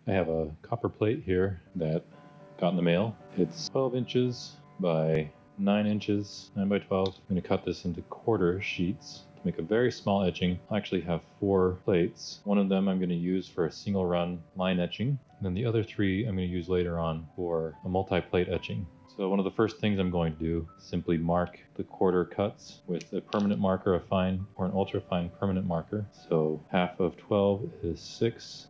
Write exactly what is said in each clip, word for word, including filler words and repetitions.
I have a copper plate here that got in the mail. It's twelve inches by nine inches, nine by twelve. I'm going to cut this into quarter sheets to make a very small etching. I actually have four plates. One of them I'm going to use for a single run line etching, and then the other three I'm going to use later on for a multi-plate etching. So one of the first things I'm going to do is simply mark the quarter cuts with a permanent marker, a fine or an ultra fine permanent marker. So half of twelve is six.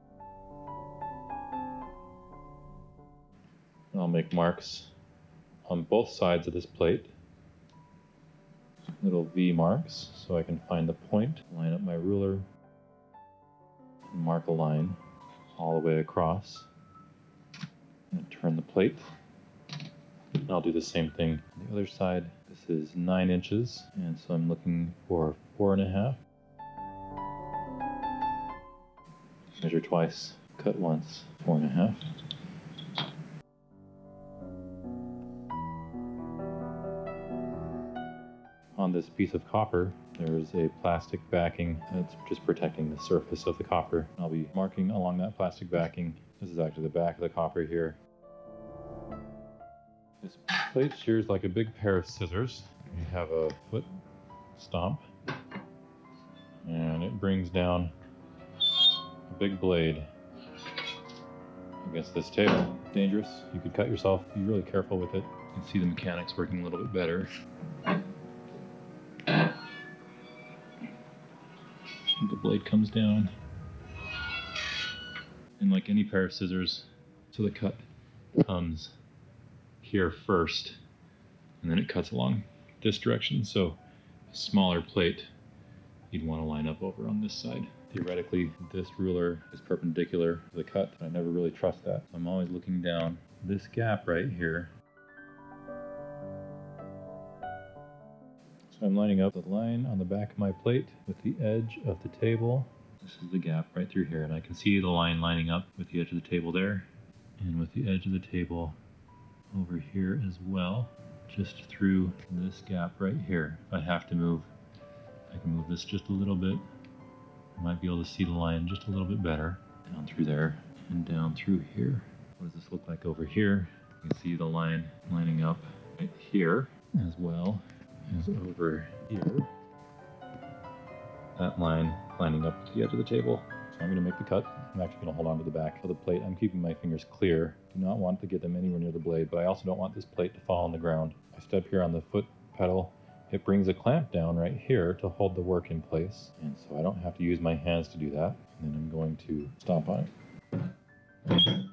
I'll make marks on both sides of this plate, little V marks, so I can find the point, line up my ruler, and mark a line all the way across, and turn the plate. And I'll do the same thing on the other side. This is nine inches, and so I'm looking for four and a half. Measure twice, cut once, four and a half. On this piece of copper, there's a plastic backing that's just protecting the surface of the copper. I'll be marking along that plastic backing. This is actually the back of the copper here. This plate shears like a big pair of scissors. You have a foot stomp, and it brings down a big blade against this table. Dangerous. You could cut yourself. Be really careful with it. You can see the mechanics working a little bit better. The blade comes down, and like any pair of scissors, so the cut comes here first, and then it cuts along this direction. So a smaller plate you'd want to line up over on this side. Theoretically, this ruler is perpendicular to the cut, but I never really trust that. So I'm always looking down this gap right here. So I'm lining up the line on the back of my plate with the edge of the table. This is the gap right through here, and I can see the line lining up with the edge of the table there, and with the edge of the table over here as well, just through this gap right here. If I have to move, I can move this just a little bit. I might be able to see the line just a little bit better. Down through there, and down through here. What does this look like over here? You can see the line lining up right here as well as over here. That line lining up to the edge of the table. So I'm going to make the cut. I'm actually going to hold on to the back of the plate. I'm keeping my fingers clear. Do not want to get them anywhere near the blade, but I also don't want this plate to fall on the ground. I step here on the foot pedal. It brings a clamp down right here to hold the work in place, and so I don't have to use my hands to do that. And then I'm going to stomp on it.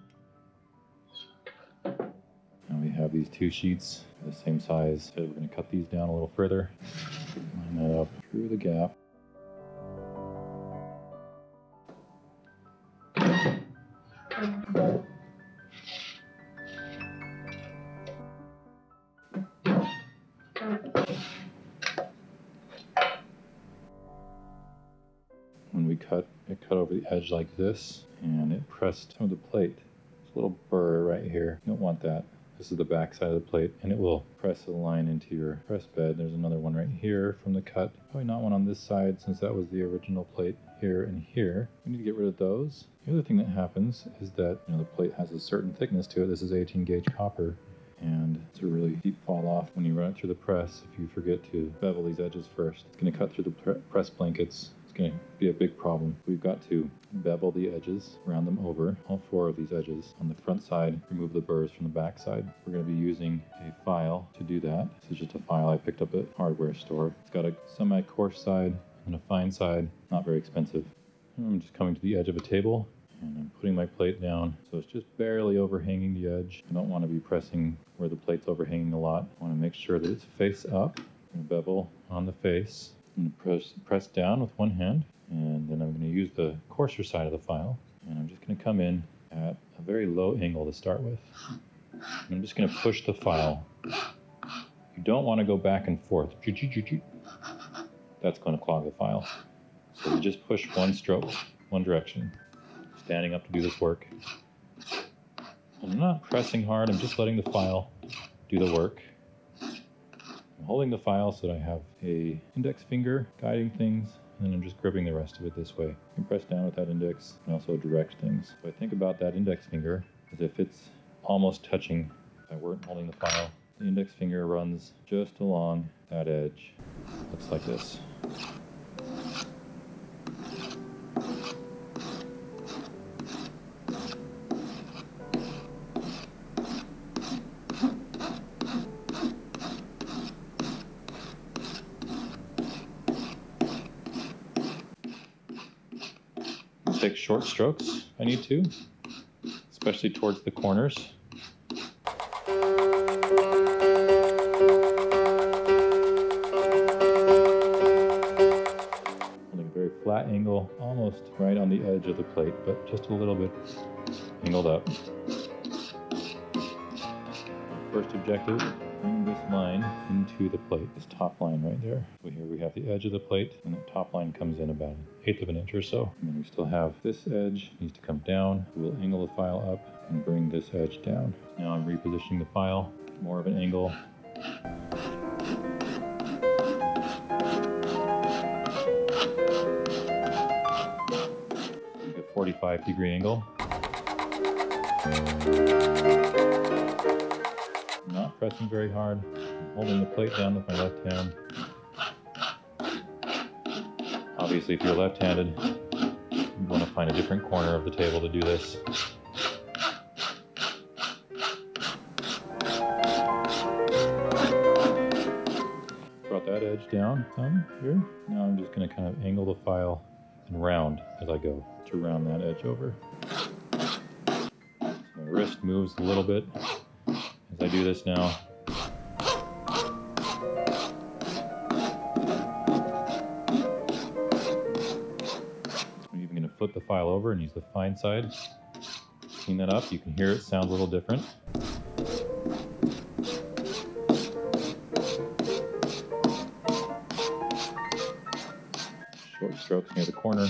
Now we have these two sheets the same size. So we're going to cut these down a little further. Line that up through the gap. When we cut, it cut over the edge like this, and it pressed on the plate. There's a little burr right here. You don't want that. This is the back side of the plate, and it will press the line into your press bed. There's another one right here from the cut. Probably not one on this side, since that was the original plate here and here. We need to get rid of those. The other thing that happens is that, you know, the plate has a certain thickness to it. This is eighteen gauge copper, and it's a really deep fall off when you run it through the press. If you forget to bevel these edges first, it's going to cut through the press blankets. It's going to be a big problem. We've got to bevel the edges, round them over, all four of these edges. On the front side, remove the burrs from the back side. We're going to be using a file to do that. This is just a file I picked up at a hardware store. It's got a semi-coarse side and a fine side, not very expensive. And I'm just coming to the edge of a table, and I'm putting my plate down, so it's just barely overhanging the edge. I don't want to be pressing where the plate's overhanging a lot. I want to make sure that it's face up. I'm going to bevel on the face. I'm going to press, press down with one hand, and then I'm going to use the coarser side of the file, and I'm just going to come in at a very low angle to start with. And I'm just going to push the file. You don't want to go back and forth. That's going to clog the file. So you just push one stroke, one direction. Standing up to do this work. I'm not pressing hard, I'm just letting the file do the work. I'm holding the file so that I have a index finger guiding things, and then I'm just gripping the rest of it this way. You can press down with that index and also direct things. So I think about that index finger as if it's almost touching. If I weren't holding the file, the index finger runs just along that edge. Looks like this. Take short strokes if I need to, especially towards the corners. Holding a very flat angle, almost right on the edge of the plate, but just a little bit angled up. First objective, bring this line into the plate, this top line right there. So here we have the edge of the plate, and the top line comes in about an eighth of an inch or so. And then we still have this edge needs to come down. We'll angle the file up and bring this edge down. Now I'm repositioning the file, more of an angle. Make a forty-five degree angle. Not pressing very hard. I'm holding the plate down with my left hand. Obviously, if you're left-handed, you want to find a different corner of the table to do this. Brought that edge down some here. Now I'm just going to kind of angle the file and round as I go to round that edge over. My wrist moves a little bit as I do this now. I'm even going to flip the file over and use the fine side. Clean that up. You can hear it sounds a little different. Short strokes near the corner.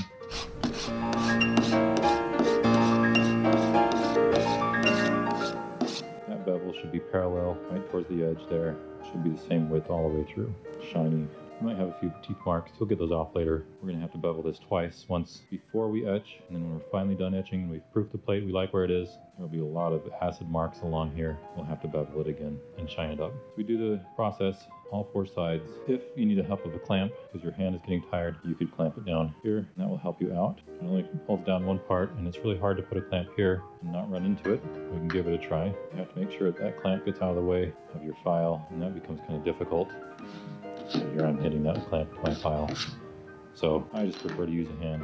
That bevel should be parallel right towards the edge there. Should be the same width all the way through. Shiny. You might have a few teeth marks. You'll get those off later. We're going to have to bevel this twice. Once before we etch, and then when we're finally done etching and we've proofed the plate, we like where it is, there'll be a lot of acid marks along here. We'll have to bevel it again and shine it up. So we do the process all four sides. If you need the help of a clamp because your hand is getting tired, you could clamp it down here and that will help you out. It only holds down one part and it's really hard to put a clamp here and not run into it. We can give it a try. You have to make sure that that clamp gets out of the way of your file, and that becomes kind of difficult. So here I'm hitting that clamp to my file. So I just prefer to use a hand.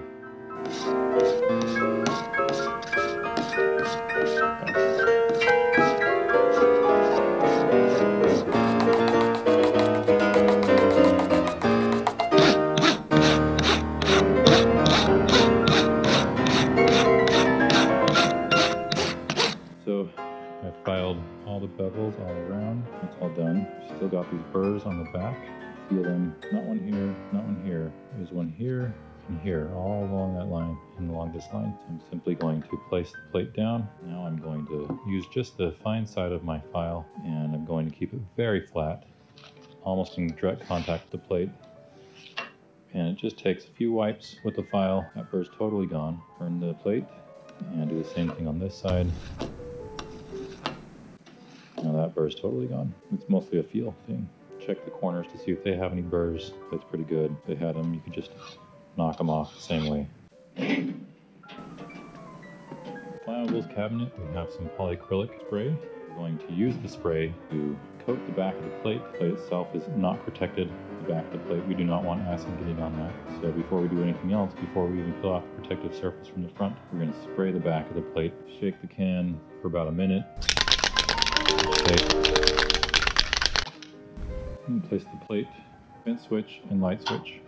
So I filed all the bevels all around. It's all done. Still got these burrs on the back. Feel them, not one here, not one here. There's one here and here, all along that line and along this line. So I'm simply going to place the plate down. Now I'm going to use just the fine side of my file, and I'm going to keep it very flat, almost in direct contact with the plate. And it just takes a few wipes with the file. That burr's totally gone. Turn the plate and do the same thing on this side. Now that burr's totally gone. It's mostly a feel thing. Check the corners to see if they have any burrs. That's pretty good. If they had them, you could just knock them off the same way. Flammables cabinet, we have some polyacrylic spray. We're going to use the spray to coat the back of the plate. The plate itself is not protected. The back of the plate, we do not want acid getting on that. So before we do anything else, before we even peel off the protective surface from the front, we're going to spray the back of the plate. Shake the can for about a minute. Shake. And place the plate, vent switch, and light switch.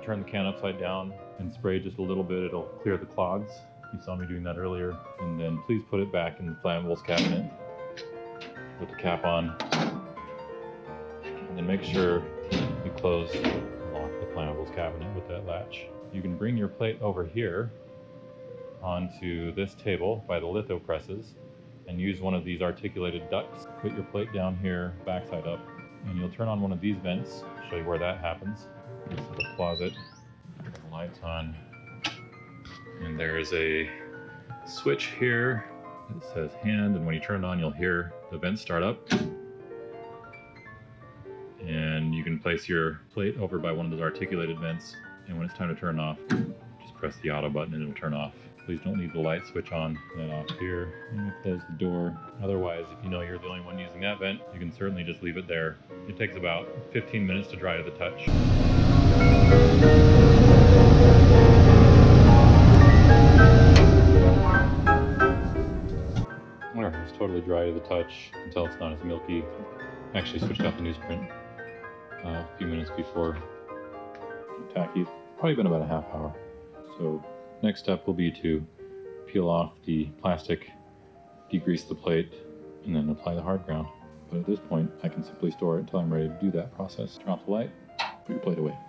turn the can upside down and spray just a little bit. It'll clear the clogs. You saw me doing that earlier. And then please put it back in the flammables cabinet with the cap on. And then make sure you close and lock the flammables cabinet with that latch. You can bring your plate over here onto this table by the litho presses and use one of these articulated ducts. Put your plate down here, backside up, and you'll turn on one of these vents. Show you where that happens. This little closet. The lights on. And there's a switch here that says hand, and when you turn it on, you'll hear the vent start up. And you can place your plate over by one of those articulated vents, and when it's time to turn off, just press the auto button and it'll turn off. Please don't leave the light switch on. Then off here, and we close the door. Otherwise, if you know you're the only one using that vent, you can certainly just leave it there. It takes about fifteen minutes to dry to the touch. There, it's totally dry to the touch until it's not as milky. Actually switched out the newsprint uh, a few minutes before. Tacky. Probably been about a half hour. So next step will be to peel off the plastic, degrease the plate, and then apply the hard ground. But at this point, I can simply store it until I'm ready to do that process. Turn off the light, put your plate away.